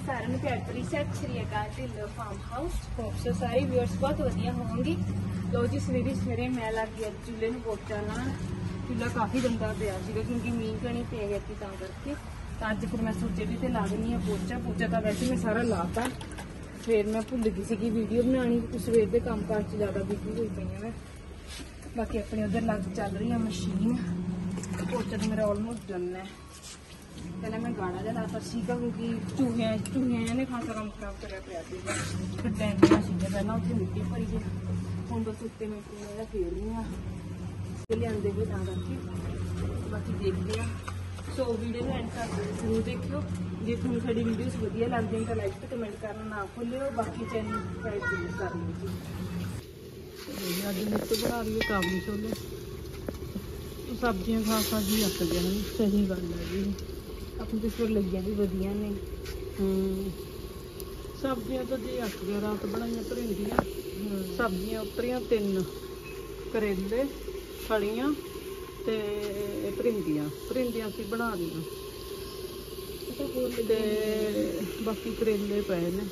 सारे ਨੂੰ ਪਿਆਰ ਭਰੀ ਸਤਿ ਸ਼੍ਰੀ ਅਕਾਲ Dhillon farm house. Hope so ਸਾਰੇ ਵਿਊਅਰਸ ਬਹੁਤ ਵਧੀਆ ਹੋਣਗੇ। ਲੋ ਜੀ ਸਵੇਰੇ ਮੈਂ ਲੱਗ ਗਈ ਚੁੱਲ੍ਹੇ ਨੂੰ ਪੋਚਾ ਲਾਉਣ। ਚੁੱਲ੍ਹਾ ਕਾਫੀ ਗੰਦਾ ਪਿਆ ਸੀਗਾ ਕਿਉਂਕਿ ਮੀਂਹ ਕਣੀ ਪੈ ਗਿਆ ਸੀ ਤਾਂ ਕਰਕੇ। ਤਾਂ ਅੱਜ ਫਿਰ ਮੈਂ ਸੋਚਿਆ ਵੀ ਤੇ ਲਾ ਦਿੰਦੀ ਹਾਂ ਪੋਚਾ ਤਾਂ ਵੈਸੇ ਮੈਂ ਸਾਰਾ ਲਾਤਾ। ਫਿਰ ਮੈਂ ਭੁੱਲ ਗਈ ਸੀ ਕਿ ਵੀਡੀਓ ਬਣਾਉਣੀ, ਸਵੇਰ ਦੇ ਕੰਮ ਕਾਜ 'ਚ ਜ਼ਿਆਦਾ ਬਿਜ਼ੀ ਹੋਈ ਪਈ ਹਾਂ ਮੈਂ। ਬਾਕੀ ਆਪਣੇ ਉਧਰ ਲੱਗ ਚੱਲ ਰਹੀ ਆ ਮਸ਼ੀਨ। ਪੋਚਾ ਤਾਂ ਮੇਰਾ ਆਲਮੋਸਟ ਡਨ ਹੈ। ਪਹਿਲਾਂ ਮੈਂ ਗਾੜਾ ਜਿਹਾ ਲਾਤਾ ਸੀਗਾ ਕਿਉਂਕਿ ਚੂਹਿਆਂ ਨੇ ਖਾਸਾ ਕੰਮ ਖਰਾਬ ਕਰਿਆ ਪਿਆ ਸੀਗਾ। ਫਿਰ ਟੈਂਕੀਆਂ ਸੀਗੀਆਂ ਪਹਿਲਾਂ ਉੱਥੇ ਮਿੱਟੀ ਭਰੀ ਸੀ। ਹੁਣ ਬਸ ਉੱਤੇ ਮੈਂ ਇਹਦਾ ਫੇਰਨੀ ਆ ਲਿਆਂਦੇ ਹੋਏ ਤਾਂ ਕਰਕੇ। ਬਾਕੀ ਦੇਖਦੇ ਆ। ਸੋ ਵੀਡੀਓ ਨੂੰ ਐਂਡ ਤੱਕ ਜ਼ਰੂਰ ਦੇਖਿਓ। ਜੇ ਤੁਹਾਨੂੰ ਸਾਡੀ ਵੀਡੀਓਜ਼ ਵਧੀਆ ਲੱਗਦੀਆਂ ਤਾਂ ਲਾਈਕ ਤੇ ਕਮੈਂਟ ਕਰਨਾ ਨਾ ਭੁੱਲਿਓ। ਬਾਕੀ ਚੈਨਲ ਸਬਸਕ੍ਰਾਈਬ ਜ਼ਰੂਰ ਕਰ ਲਿਓ ਜੀ। ਅੱਜ ਮਿੱਤ ਬਣਾ ਰਹੀ ਹੈ ਕਾਬਲੀ ਛੋਲੇ। ਸਬਜ਼ੀਆਂ ਖਾ ਜੀ ਅੱਕ ਗਿਆ ਹਨ। ਸਹੀ ਗੱਲ ਹੈ ਜੀ। ਆਪਣੀ ਤੇ ਫਿਰ ਲੱਗੀਆਂ ਵੀ ਵਧੀਆ ਨੇ। ਸਬਜ਼ੀਆਂ ਤਾਂ ਜੀ ਅੱਕ ਗਿਆ। ਰਾਤ ਬਣਾਈਆਂ ਭਰਿੰਡੀਆਂ। ਸਬਜ਼ੀਆਂ ਉਤਰੀਆਂ 3, ਕਰੇਲੇ, ਫਲੀਆਂ ਤੇ ਭਰਿੰਡੀਆਂ ਅਸੀਂ ਬਣਾ ਲਈਆਂ ਤੇ ਬਾਕੀ ਕਰੇਲੇ ਪਏ ਨੇ,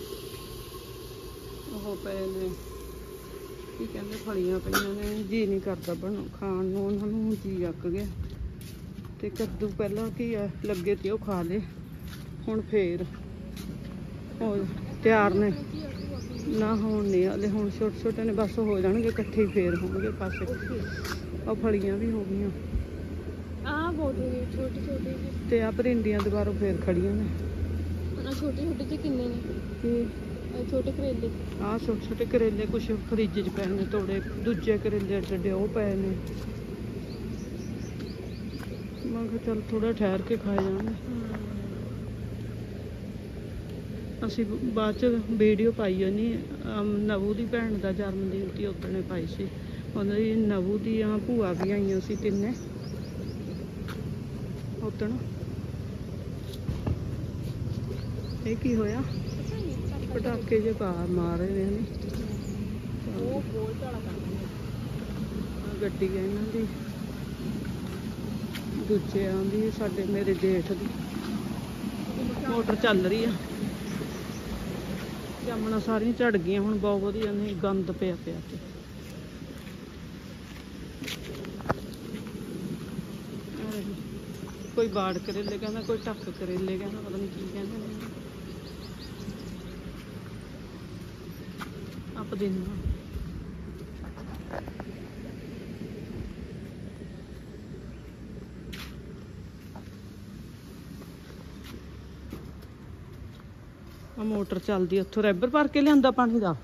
ਉਹ ਪਏ ਨੇ ਕੀ ਕਹਿੰਦੇ ਫਲੀਆਂ ਪਈਆਂ ਨੇ। ਜੀ ਨਹੀਂ ਕਰਦਾ ਖਾਣ ਨੂੰ, ਉਹਨਾਂ ਨੂੰ ਜੀ ਅੱਕ ਗਿਆ। ਤੇ ਕੱਦੂ ਪਹਿਲਾਂ ਕੀ ਆ ਲੱਗੇ ਤੇ ਉਹ ਖਾ ਲਏ। ਹੁਣ ਫੇਰ ਹੋਰ ਤਿਆਰ ਨੇ ਨਾ ਹੋਣ ਨਹੀਂ ਹਲੇ। ਹੁਣ ਛੋਟੇ ਨੇ ਬਸ ਹੋ ਜਾਣਗੇ ਇਕੱਠੇ ਹੀ ਫੇਰ ਹੋਣਗੇ ਪਾਸੇ। ਉਹ ਫਲੀਆਂ ਵੀ ਹੋ ਗਈਆਂ ਛੋਟੇ ਤੇ ਆ ਭਰਿੰਡੀਆਂ ਦੁਬਾਰਾ ਫੇਰ ਖੜੀਆਂ ਨੇ। ਛੋਟੇ ਜਿਹੇ ਕਿੰਨੇ ਨੇ ਛੋਟੇ ਕਰੇਲੇ? ਆਹ ਛੋਟੇ ਕਰੇਲੇ ਕੁਛ ਫਰਿੱਜ 'ਚ ਪਏ ਨੇ ਤੋੜੇ। ਦੂਜੇ ਕਰੇਲੇ ਏਡੇ ਉਹ ਪਏ ਨੇ। ਮੈਂ ਕਿਹਾ ਚੱਲ ਥੋੜਾ ਠਹਿਰ ਕੇ ਖਾਏ ਜਾਣਗੇ। ਅਸੀਂ ਬਾਅਦ 'ਚ ਵੀਡੀਓ ਪਾਈ ਨਹੀਂ। ਨਵੂ ਦੀ ਭੈਣ ਦਾ ਜਨਮ ਦਿਨ ਸੀ ਉਦਣੇ ਪਾਈ ਸੀ। ਉਹਨਾਂ ਦੀ ਨਵੂ ਦੀਆਂ ਭੂਆ ਵੀ ਆਈਆਂ ਸੀ 3 ਉਦਣ। ਇਹ ਕੀ ਹੋਇਆ? ਪਟਾਕੇ ਜੇ ਮਾਰ ਰਹੇ ਨੇ। ਗੱਡੀ ਹੈ ਇਹਨਾਂ ਦੀ। ਦੂਜਿਆਂ ਦੀ ਸਾਡੇ ਮੇਰੇ ਜੇਠ ਦੀ ਮੋਟਰ ਚੱਲ ਰਹੀ ਆ। ਜਾਮਣਾ ਸਾਰੀਆਂ ਝੜ ਗਈਆਂ ਹੁਣ। ਬਹੁਤ ਵਧੀਆ ਨਹੀਂ ਗੰਦ ਪਿਆ ਤੇ ਕੋਈ ਬਾੜ ਕਰੇਲੇ ਕਹਿੰਦਾ, ਕੋਈ ਟੱਕ ਕਰੇਲੇ ਕਹਿੰਦਾ, ਪਤਾ ਨਹੀਂ ਕੀ ਕਹਿੰਦੇ ਨੇ। ਆਪ ਦਿਨ ਆ ਮੋਟਰ ਚੱਲਦੀ। ਉੱਥੋਂ ਰੈਬਰ ਭਰ ਕੇ ਲਿਆਂਦਾ ਪਾਣੀ ਦਾ।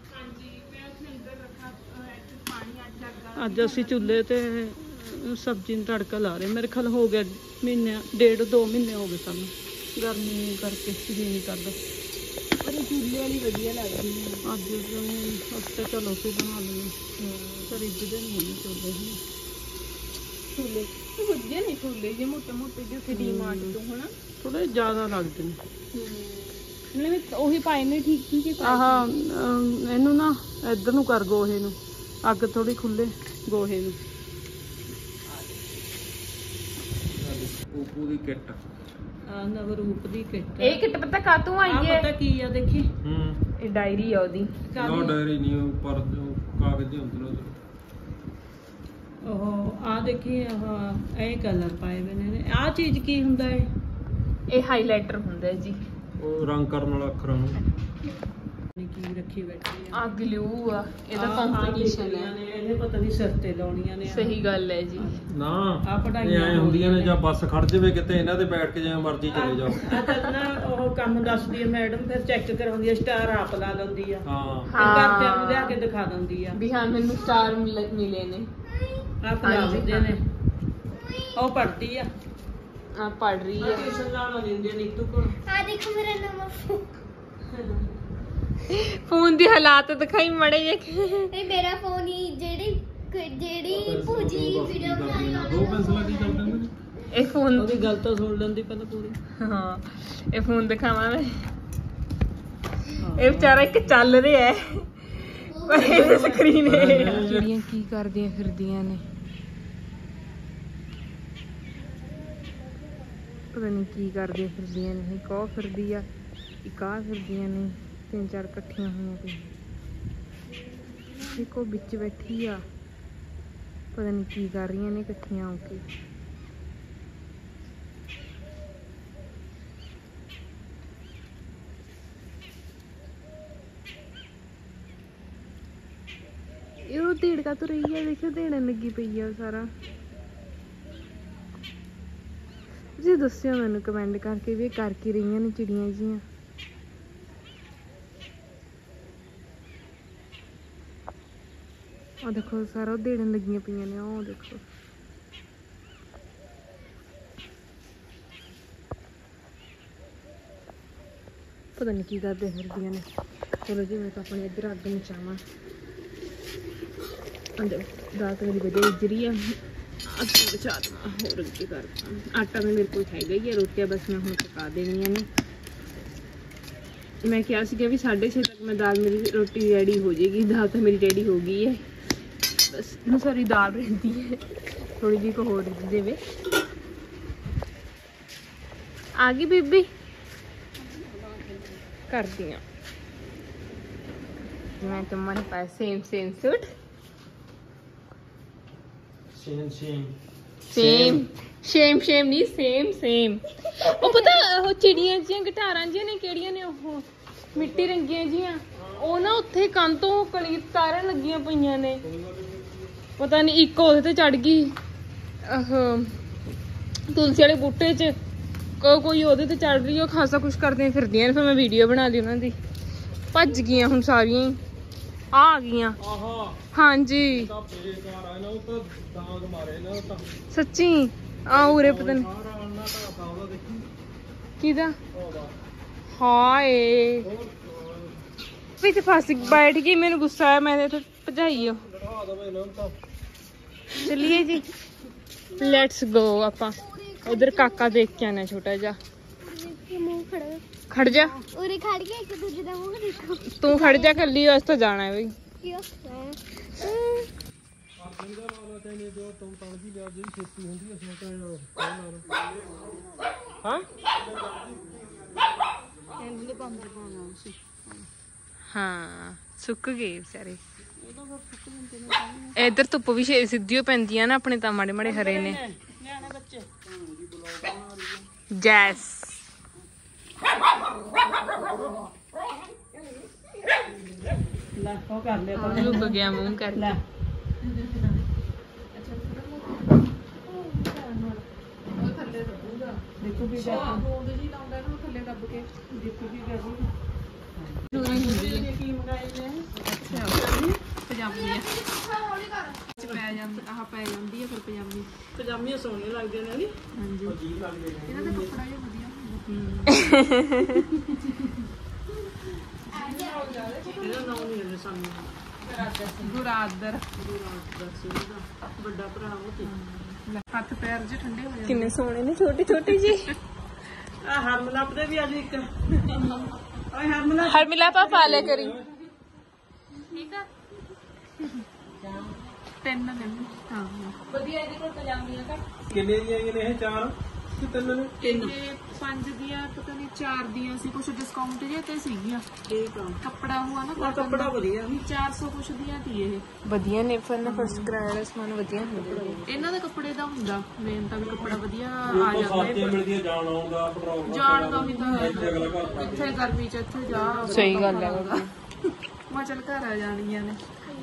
ਅੱਜ ਅਸੀਂ ਚੁੱਲ੍ਹੇ ਤੇ ਸਬਜ਼ੀ ਨੂੰ ਤੜਕਾ ਲਾ ਰਹੇ। ਮੇਰੇ ਖਿਆਲ ਹੋ ਗਿਆ ਮਹੀਨੇ, 1.5-2 ਮਹੀਨੇ ਹੋ ਗਏ ਸਾਨੂੰ। ਗਰਮੀ ਕਰਕੇ ਜੀ ਨਹੀਂ ਕਰਦਾ। ਪਰ ਇਹ ਚੁੱਲ੍ਹੇ ਵਾਲੀ ਵਧੀਆ ਲੱਗਦੀ ਹੈ। ਅੱਜ ਤਾਂ ਚਲੋ ਅਸੀਂ ਬਣਾ ਲਈਏ। ਰਿੱਝਦੇ ਨਹੀਂ ਹੁੰਦੇ ਚੁੱਲ੍ਹੇ ਵਧੀਆ ਨੇ ਛੋਲੇ ਜੇ ਮੋਟੇ ਜਿਹੇ ਉੱਥੇ ਡੀਮਾਰਟ ਤੋਂ ਹਨਾ ਥੋੜੇ ਜ਼ਿਆਦਾ ਲੱਗਦੇ ਨੇ। ਮਤਲਬ ਉਹੀ ਪਾਏ ਨੇ ਠੀਕ ਆਹ ਇਹਨੂੰ ਨਾ ਇੱਧਰ ਨੂੰ ਕਰ ਗੋਹੇ ਨੂੰ, ਅੱਗ ਥੋੜੀ ਖੁੱਲੇ ਗੋਹੇ ਨੂੰ। ਓਪੋ ਦੀ ਕਿੱਟ ਨਵਰੂਪ ਦੀ ਕਿੱਟ। ਇਹ ਕਿੱਟ ਪਤਾ ਕਾਤੋਂ ਆਈ ਹੈ? ਪਤਾ ਕੀ ਆ ਦੇਖੀ। ਇਹ ਡਾਇਰੀ ਆ ਉਹਦੀ। ਨਾ ਡਾਇਰੀ ਨਹੀਂ, ਉੱਪਰ ਕਾਗਜ਼ ਹੁੰਦੇ ਨੇ ਉਹ ਆ ਦੇਖੀ। ਆਹ ਇਹ ਕਲਰ ਪਾਏ ਹੋਏ ਨੇ। ਆਹ ਚੀਜ਼ ਕੀ ਹੁੰਦਾ ਹੈ? ਇਹ ਹਾਈਲਾਈਟਰ ਹੁੰਦਾ ਜੀ। ਉਹ ਰੰਗ ਕਰਨ ਵਾਲਾ ਅੱਖਰਾਂ ਨੂੰ ਕੀ ਰੱਖੀ ਬੈਠੀ ਆ। ਆ ਗਲੂ ਆ। ਇਹਦਾ ਕੰਪੀਟੀਸ਼ਨ ਹੈ। ਇਹਨੇ ਪਤਾ ਨਹੀਂ ਸਿਰ ਤੇ ਲਾਉਣੀਆਂ ਨੇ। ਸਹੀ ਗੱਲ ਹੈ ਜੀ। ਨਾ ਆ ਇਹ ਪੜਾਈਆਂ ਐ ਹੁੰਦੀਆਂ ਨੇ ਜਾਂ ਬੱਸ ਖੜ ਜਾਵੇ ਕਿਤੇ ਇਹਨਾਂ ਤੇ ਬੈਠ ਕੇ ਜਿਵੇਂ ਮਰਜ਼ੀ ਚਲੇ ਜਾਓ। ਤਾਂ ਨਾ ਉਹ ਕੰਮ ਦੱਸਦੀ ਹੈ ਮੈਡਮ, ਫਿਰ ਚੈੱਕ ਕਰਾਉਂਦੀ ਹੈ। ਸਟਾਰ ਆਪ ਲਾ ਲੈਂਦੀ ਆ। ਹਾਂ ਘਰਦਿਆਂ ਨੂੰ ਲਿਆ ਕੇ ਦਿਖਾ ਦਿੰਦੀ ਆ ਵੀ ਹਾਂ ਮੈਨੂੰ ਸਟਾਰ ਮਿਲੇ ਨੇ। ਆਪ ਲਾ ਦਿੰਦੇ ਨੇ। ਉਹ ਪੜ੍ਹਦੀ ਆ। ਆ ਪੜ ਰਹੀ ਹੈ। ਟਿਊਸ਼ਨ ਲਾਉਣ ਦਿੰਦੀ ਆ ਨੀਤੂ ਕੋਲ। ਆ ਦੇਖੋ ਮੇਰਾ ਨਵਾਂ ਫੋਨ ਦੀ ਹਾਲਾਤ ਦਿਖਾਈ ਮੜੇ ਜੇ। ਇਹ ਮੇਰਾ ਫੋਨ ਹੀ ਜਿਹੜੀ ਭੂਜੀ ਵੀਡੀਓ ਬਣਾਈ ਦੋ ਪੈਨਸਲਾਂ ਕੀ ਕਰਦੇ ਨੇ? ਇਹ ਫੋਨ ਉਹਦੀ ਗੱਲ ਤਾਂ ਸੁਣ ਲੈਂਦੀ ਪਹਿਲਾਂ ਪੂਰੀ। ਹਾਂ ਇਹ ਫੋਨ ਦਿਖਾਵਾਂ ਮੈਂ। ਇਹ ਵਿਚਾਰਾ ਇੱਕ ਚੱਲ ਰਿਹਾ ਹੈ ਪਰ ਇਹ ਸਕਰੀਨ ਹੈ। ਜਿਹੜੀਆਂ ਕੀ ਕਰਦੀਆਂ ਫਿਰਦੀਆਂ ਨੇ ਪਤਾ ਨਹੀਂ ਕੀ ਕਰਦੀਆਂ ਫਿਰਦੀਆਂ ਨੇ। ਇੱਕ ਉਹ ਫਿਰਦੀ ਆ ਇੱਕ ਆ ਫਿਰਦੀਆਂ ਨੇ 3-4 ਇਕੱਠੀਆਂ ਹੋਈਆਂ ਪਈਆਂ। ਦੇਖੋ ਵਿੱਚ ਬੈਠੀ ਆ, ਪਤਾ ਨਹੀਂ ਕੀ ਕਰ ਰਹੀਆਂ ਨੇ ਇਕੱਠੀਆਂ ਹੋ ਕੇ। ਇਹ ਢੇੜ ਕਾ ਰਹੀ ਆ, ਦੇਖੋ ਢੇੜਨ ਲੱਗੀ ਪਈ ਆ ਸਾਰਾ। ਜੀ ਦੱਸਿਓ ਮੈਨੂੰ ਕਮੈਂਟ ਕਰਕੇ ਵੀ ਇਹ ਕਰ ਕੀ ਰਹੀਆਂ ਨੇ ਚਿੜੀਆਂ ਜੀਆਂ। ਉਹ ਦੇਖੋ ਸਾਰਾ ਢੇੜਨ ਲੱਗੀਆਂ ਪਈਆਂ ਨੇ, ਉਹ ਦੇਖੋ। ਪਤਾ ਨਹੀਂ ਕੀ ਕਰਦੇ ਫਿਰਦੀਆਂ ਨੇ। ਚਲੋ ਜੀ ਮੈਂ ਤਾਂ ਆਪਣੇ ਇੱਧਰ ਅੱਗ ਮਚਾਵਾਂ। ਰਾਤ ਮੇਰੀ ਵਧੀਆ ਇੱਜਰੀ ਆ, ਆਟਾ ਬਚਾ ਦੇਵਾਂ, ਹੋਰ ਕੀ ਕਰਦਾ। ਆਟਾ ਮੇਰੇ ਕੋਲ ਹੈਗਾ ਹੀ ਆ, ਰੋਟੀਆਂ ਬਸ ਮੈਂ ਹੁਣ ਪਕਾ ਦੇਣੀਆਂ ਨੇ। ਮੈਂ ਕਿਹਾ ਸੀਗਾ ਵੀ 6:30 ਤੱਕ ਮੈਂ ਦਾਲ ਮੇਰੀ ਰੋਟੀ ਰੈਡੀ ਹੋ ਜਾਏਗੀ। ਦਾਲ ਤਾਂ ਮੇਰੀ ਰੈਡੀ ਹੋ ਗਈ ਹੈ, ਬਸ ਸਾਰੀ ਦਾਲ ਰਹਿੰਦੀ ਹੈ, ਥੋੜੀ ਜਿਹੀ ਕੋ ਹੋਰ ਦੇਵੇ। ਆ ਗਈ ਬੀਬੀ, ਕਰਦੀ ਆ ਮੈਂ तुम्हारे पास सेम सूट ਸੇਮ ਨਹੀਂ ਸੇਮ। ਉਹ ਪਤਾ ਉਹ ਚਿੜੀਆਂ ਜੀਆਂ ਗਟਾਰਾਂ ਜੀਆਂ ਨੇ, ਕਿਹੜੀਆਂ ਨੇ ਉਹ ਮਿੱਟੀ ਰੰਗੀਆਂ ਜੀਆਂ, ਉਹ ਨਾ ਉੱਥੇ ਕੰਨ ਤੋਂ ਕਲੀ ਤਾਰਨ ਲੱਗੀਆਂ ਪਈਆਂ ਨੇ। ਪਤਾ ਨਹੀਂ ਇੱਕ ਉਹਦੇ ਤੇ ਚੜ ਗਈ ਤੁਲਸੀ ਵਾਲੇ ਬੂਟੇ 'ਚ, ਕੋਈ ਉਹਦੇ ਤੇ ਚੜ ਰਹੀ, ਉਹ ਖਾਸਾ ਕੁਛ ਕਰਦੀਆਂ ਫਿਰਦੀਆਂ ਨੇ। ਫਿਰ ਮੈਂ ਵੀਡੀਓ ਬਣਾ ਲਈ ਉਹਨਾਂ ਦੀ, ਭੱਜ ਗਈਆਂ ਹੁਣ ਸਾਰੀਆਂ ਆ ਗਈਆਂ। ਹਾਂਜੀ ਸੱਚੀ ਆ ਉਰੇ ਪਤਾ ਨੀ ਕਿਹਦਾ। ਹਾਏ ਵਿੱਚ ਫਸ ਬੈਠ ਗਈ, ਮੈਨੂੰ ਗੁੱਸਾ ਆਇਆ, ਮੈਂ ਇੱਥੇ ਭਜਾਈ। ਚਲਿਏ ਜੀ, ਲੈਟਸ ਗੋ। ਆਪਾਂ ਉਧਰ ਕਾਕਾ ਦੇਖ ਕੇ ਆਣਾ ਛੋਟਾ ਜਿਹਾ। ਖੜ ਜਾ ਉਰੇ ਖੜ ਕੇ ਇੱਕ ਦੂਜੇ ਦਾ ਮੂੰਹ ਦੇਖੋ। ਤੂੰ ਖੜ ਜਾ, ਕੱਲੀ ਉਸ ਤੋਂ ਜਾਣਾ ਹੈ ਬਈ। ਹਾਂ ਸੁੱਕ ਗਏ ਵਿਚਾਰੇ। ਇਧਰ ਧੁੱਪ ਵੀ ਸਿੱਧੀਓ ਪੈਂਦੀਆਂ ਨਾ, ਆਪਣੇ ਤਾਂ ਮਾੜੇ ਮਾੜੇ ਹਰੇ ਨੇ। ਜੈਸ ਲੁਕ ਗਿਆ ਮੂੰਹ ਕਰ ਲੈ। ਦੇਖੋ ਵੀ ਬੋਲਦੇ ਜੀ ਲਾਉਂਦਾ ਨਾ ਥੱਲੇ ਦੱਬ ਕੇ, ਦੇਖੋ ਵੀ ਕੀ ਮੰਗਾਏ ਨੇ। ਪਜਾਮੀਆਂ ਚ ਪੈ ਜਾਂਦੀ, ਆਹ ਪੈ ਜਾਂਦੀ ਹੈ ਫਿਰ ਪਜਾਮੀ। ਪਜਾਮੀਆਂ ਸੋਹਣੀਆਂ ਲੱਗਦੀਆਂ ਨੇ। ਹਾਂਜੀ ਇਹਨਾਂ ਦਾ ਕੱਪੜਾ ਜਿਹਾ ਵਧੀਆ ਇਹਦਾ ਨਾਮ ਨਹੀਂ ਲੈਂਦੇ ਸਾਨੂੰ। ਗੁਰਾਦਰ ਵੱਡਾ ਭਰਾ ਉਹ ਤੇ ਹੱਥ ਪੈਰ ਜੇ ਠੰਡੇ ਹੋ ਜਾਂਦੇ। ਕਿੰਨੇ ਸੋਹਣੇ ਨੇ, ਛੋਟੇ ਛੋਟੇ ਜੀ। ਆ ਹਰਮਲਾਪ ਦੇ ਵੀ ਅੱਜ ਇੱਕ ਓਏ ਹਰਮਲਾਪ ਹਰਮਿਲਾ ਪਾ ਲਿਆ ਕਰੀ, ਠੀਕ ਆ। ਤਿੰਨ ਨੇ ਹਾਂ ਵਧੀਆ। ਇਹਦੇ ਕੋਲ ਪਜਾਮੀਆਂ ਘੱਟ। ਕਿੰਨੇ ਦੀਆਂ ਨੇ ਇਹ? 4 ਕਿ 3 ਨੇ? ਇਹ 5 ਦੀਆਂ ਪਤਾ ਨਹੀਂ 4 ਦੀਆਂ ਸੀ, ਕੁਛ ਡਿਸਕਾਊਂਟ ਜੇ ਤੇ ਸੀਗੀਆਂ। ਠੀਕ ਆ, ਕੱਪੜਾ ਹੁਆ ਨਾ, ਕੱਪੜਾ ਵਧੀਆ 400 ਕੁਛ ਦੀਆਂ ਸੀ। ਇਹ ਵਧੀਆ ਨੇ, ਫਿਰ ਫਸਟ ਕਰਾਇਆ ਦਾ ਸਮਾਨ ਵਧੀਆ ਹੁੰਦਾ ਇਹਨਾਂ ਦਾ। ਕੱਪੜੇ ਦਾ ਹੁੰਦਾ ਮੇਨ ਤਾਂ ਵੀ ਕੱਪੜਾ ਵਧੀਆ ਆ ਜਾਂਦਾ ਹੈ। ਮਿਲਦੀ ਹੈ ਜਾਣ ਆਉਣ ਦਾ, ਪੈਟਰੋਲ ਜਾਣ ਦਾ ਵੀ ਤਾਂ ਅਗਲਾ ਘਰ ਇੱਥੇ ਗਰਮੀ ਚ ਇੱਥੇ ਜਾ। ਸਹੀ ਗੱਲ ਹੈ, ਮੈਂ ਚੱਲ ਘਰ ਆ ਜਾਣੀਆਂ ਨੇ।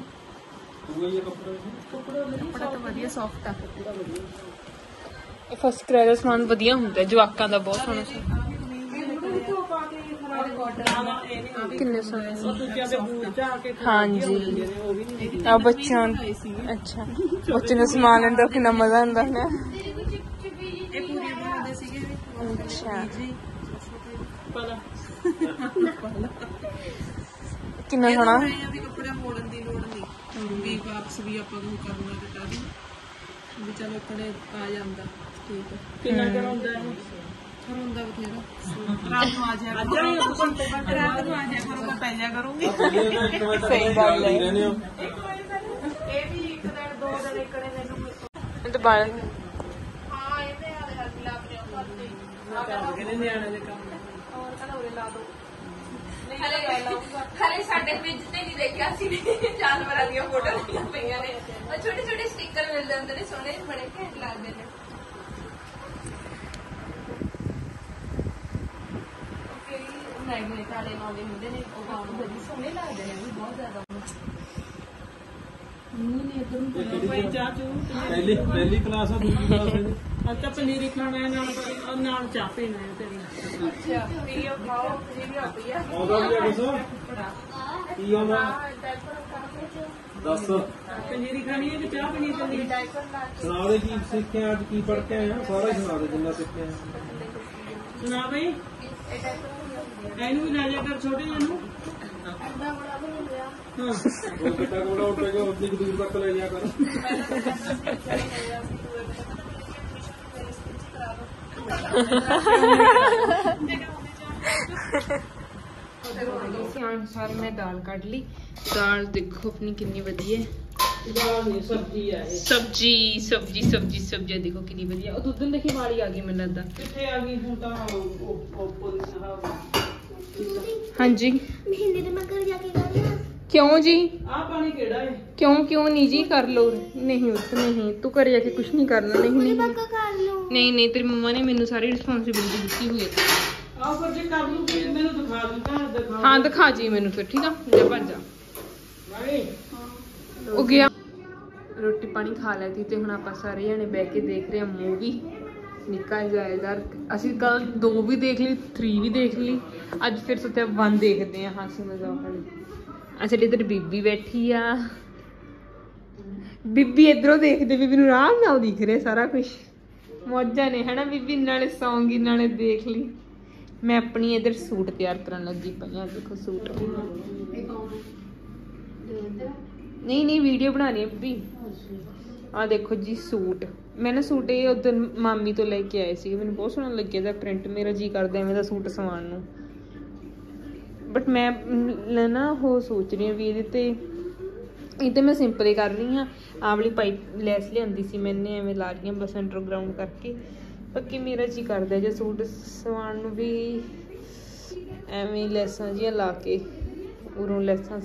ਕੱਪੜਾ ਤਾਂ ਵਧੀਆ ਸੌਫਟ ਆ। ਫਸਟ ਕਰਾਇਆ ਦਾ ਸਮਾਨ ਵਧੀਆ ਹੁੰਦਾ, ਜਵਾਕਾਂ ਦਾ ਬਹੁਤ ਸੋਹਣਾ। ਕਿੰਨੇ ਸੋਹਣੇ। ਹਾਂਜੀ ਆ ਬੱਚਿਆਂ, ਅੱਛਾ ਬੱਚੇ ਦਾ ਸਮਾਨ ਲੈਂਦਾ ਕਿੰਨਾ ਮਜ਼ਾ ਆਉਂਦਾ ਹੈ ਨਾ। ਅੱਛਾ ਕਿੰਨਾ ਸੋਹਣਾ। ਕੱਪੜਾ ਮੋੜਨ ਦੀ ਲੋੜ ਨਹੀਂ, ਵੀ ਵਾਪਸ ਵੀ ਆਪਾਂ ਨੂੰ ਕਰਨਾ ਕਟਾ ਦੀ ਵੀ ਚਲੋ ਕੜੇ ਆ ਜਾਂਦਾ। ਠੀਕ ਹੈ, ਕਿੰਨਾ ਕਰ ਹੁੰਦਾ ਹੈ ਫਿਰ ਹੁੰਦਾ ਬਥੇਰਾ। ਰਾਤ ਨੂੰ ਆ ਜਾਇਆ ਰਾਤ ਨੂੰ ਆ ਜਾਇਆ ਕਰੂੰਗਾ, ਪੈ ਜਾ ਕਰੂੰਗੀ। ਸਹੀ ਗੱਲ ਹੈ। ਇਹ ਵੀ ਇੱਕ ਦਿਨ 2 ਦਿਨ ਇਕੜੇ ਮੈਨੂੰ ਤੇ ਬਾਲ ਹਾਂ ਇਹਦੇ ਹਾਲੇ ਹਰ ਮਿਲਾ ਕੇ ਕਰਦੇ ਕਹਿੰਦੇ ਨਿਆਣੇ ਦੇ ਕੰਮ ਹੋਰ ਕਹਿੰਦਾ ਉਰੇ ਲਾ ਦੋ। ਸਾਡੇ ਪੇਜ ਤੇ ਨਹੀਂ ਦੇਖਿਆ ਸੀ ਜਾਨਵਰਾਂ ਦੀਆਂ ਫੋਟੋ ਲੱਗੀਆਂ ਪਈਆਂ ਨੇ ਔਰ ਛੋਟੇ ਛੋਟੇ ਸਟicker ਮਿਲਦੇ ਹੁੰਦੇ ਨੇ ਸੋਹਣੇ ਬੜੇ ਘੈਂਟ ਲੱਗਦੇ ਨੇ ਮੈਗਨੇਟ ਵਾਲੇ ਲਾਉਂਦੇ ਹੁੰਦੇ ਨੇ ਉਹ ਕੰਮ ਬੜੀ ਸੋਹਣੇ ਲੱਗਦੇ ਨੇ ਵੀ ਬਹੁਤ ਜ਼ਿਆਦਾ ਨਹੀਂ ਇਧਰ ਨੂੰ ਭਾਈ ਚਾਹ ਚੂ ਪਹਿਲੀ ਕਲਾਸ ਆ ਦੂਜੀ ਕਲਾਸ ਹੈ ਅੱਛਾ ਪਨੀਰੀ ਖਾਣਾ ਹੈ ਨਾਲ ਚਾਹ ਪੀਣਾ ਹੈ ਤੇਰੀ ਅੱਛਾ ਪੀਓ ਖਾਓ ਜੀ ਆਪੀ ਆ ਆਉਂਦਾ ਵੀ ਆ ਕੁਛ ਕੀ ਆਉਂਦਾ ਦੱਸ ਪਨੀਰੀ ਖਾਣੀ ਹੈ ਕਿ ਚਾਹ ਪੀਣੀ ਤੇਰੀ ਸੁਣਾ ਦੇ ਕੀ ਸਿੱਖਿਆ ਅੱਜ ਕੀ ਪੜ੍ਹ ਕੇ ਆਇਆ ਸਾਰਾ ਹੀ ਸੁਣਾ ਦੇ ਜਿੰਨਾ ਸਿੱਖਿਆ ਸੁਣਾ ਬਈ ਇਹਨੂੰ ਵੀ ਲੈ ਜਾ ਕਰ ਛੋਟੇ ਜਿਹੇ ਨੂੰ ਹਾਂ ਉਹ ਕਿੱਡਾ ਕੋੜਾ ਉੱਠੇਗਾ ਉਤਨੀ ਦੂਰ ਤੱਕ ਲੈ ਜਾ ਕਰ अनुसार मैं दाल काट ली दाल देखो अपनी कितनी वधिया सब्जी है सब्जी सब्जी सब्जी सब्जी देखो कितनी वधिया और दुध देखी वाली आ गई मैंने लगता किथे आ गई हूं ता हाँ जी महीने ਦੇ ਮੈਂ ਘਰ ਜਾ ਕੇ ਕਰ ਲਿਆ क्यों जी आ पानी केड़ा है क्यों क्यों नहीं जी कर लो नहीं नहीं तू कर जाके कुछ नहीं करना नहीं नहीं ਪੱਕਾ ਕਰ ਲਓ नहीं तेरी मम्मा ने मेनू सारी रिस्पॉन्सिबिलिटी दी हुई है आ पर जे कर लूं फिर मेनू दिखा दूंगा दिखा हाँ दिखा जी मैनू फिर ठीक है जा भज जा नहीं हो गया रोटी पानी खा लेती ते हुण आपां सारे जने बैठ के देख रहे हैं मूवी निक्का जायदार ਅਸੀਂ ਕੱਲ 2 भी देख ली 3 भी देख ली ਅੱਜ ਫਿਰ सोचा 1 देखते हैं हासी मजाक वाली अच्छा इधर बीबी बैठी आ बीबी इधरों देखते बीबी ਨੂੰ आराम ਨਾਲ दिख ਰਿਹਾ ਸਾਰਾ ਕੁਝ मौजा ने है ना बीबी नाले सौंगी नाले देख ली मैं अपनी इधर सूट तैयार करने लगी पई हां देखो सूट नहीं नहीं वीडियो बनानी है बीबी आ देखो जी सूट मैं ना सूट ये उधर मामी तो लेके आए सी मैंने बहुत सोहना लगे दा प्रिंट मेरा जी करदा एवें दा सूट सवाण नूं बट मैं ना हो सोच रही हूं भी ये तो मैं सिंपल ही कर रही हाँ आ वाली पाइप लैस लियांदी सी मैंने एवें ला रही बस अंडरग्राउंड करके बाकी मेरा जी करदा जे सूट सवाण नूं भी एवें लैसां जियां ला के उरों लैसां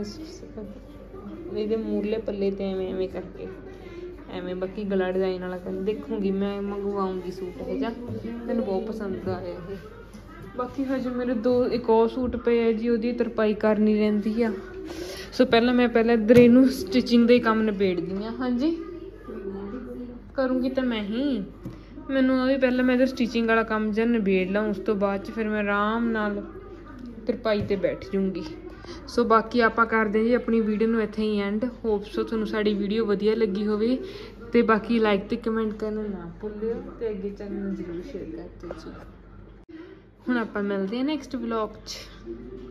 ਇਹਦੇ ਮੂਰਲੇ ਪੱਲੇ ਤੇ ਐਵੇਂ ਕਰਕੇ ਐਵੇਂ ਬਾਕੀ ਗਲਾ ਡਿਜ਼ਾਈਨ ਵਾਲਾ ਕਰ ਦੇਖੂੰਗੀ ਮੈਂ ਮੰਗਵਾਉਂਗੀ ਸੂਟ ਇਹ ਜਾਂ ਮੈਨੂੰ ਬਹੁਤ ਪਸੰਦ ਆਇਆ ਇਹ ਬਾਕੀ ਹਜੇ ਮੇਰੇ ਇੱਕ ਹੋਰ ਸੂਟ ਪਏ ਆ ਜੀ ਉਹਦੀ ਤਰਪਾਈ ਕਰਨੀ ਰਹਿੰਦੀ ਆ ਸੋ ਪਹਿਲਾਂ ਇੱਧਰ ਇਹਨੂੰ ਸਟਿਚਿੰਗ ਦਾ ਹੀ ਕੰਮ ਨਿਬੇੜਦੀ ਆ ਹਾਂਜੀ ਕਰੂੰਗੀ ਤਾਂ ਮੈਂ ਹੀ ਮੈਨੂੰ ਵੀ ਪਹਿਲਾਂ ਮੈਂ ਇੱਧਰ ਸਟਿਚਿੰਗ ਵਾਲਾ ਕੰਮ ਜਾਂ ਨਿਬੇੜ ਲਾਂ ਉਸ ਤੋਂ ਬਾਅਦ 'ਚ ਫਿਰ ਮੈਂ ਆਰਾਮ ਨਾਲ ਤਰਪਾਈ ਤੇ ਬੈਠ ਜੂੰਗੀ ਸੋ ਬਾਕੀ ਆਪਾਂ ਕਰਦੇ ਜੀ ਆਪਣੀ ਵੀਡੀਓ ਨੂੰ ਇੱਥੇ ਹੀ ਐਂਡ ਹੋਪ ਸੋ ਤੁਹਾਨੂੰ ਸਾਡੀ ਵੀਡੀਓ ਵਧੀਆ ਲੱਗੀ ਹੋਵੇ ਤੇ ਬਾਕੀ ਲਾਈਕ ਤੇ ਕਮੈਂਟ ਕਰਨਾ ਨਾ ਭੁੱਲਿਓ ਤੇ ਅੱਗੇ ਚੈਨਲ ਨੂੰ ਜ਼ਰੂਰ ਸ਼ੇਅਰ ਕਰ ਦਿਓ ਜੀ ਹੁਣ ਆਪਾਂ ਮਿਲਦੇ ਹਾਂ ਨੈਕਸਟ ਵਲੌਗ 'ਚ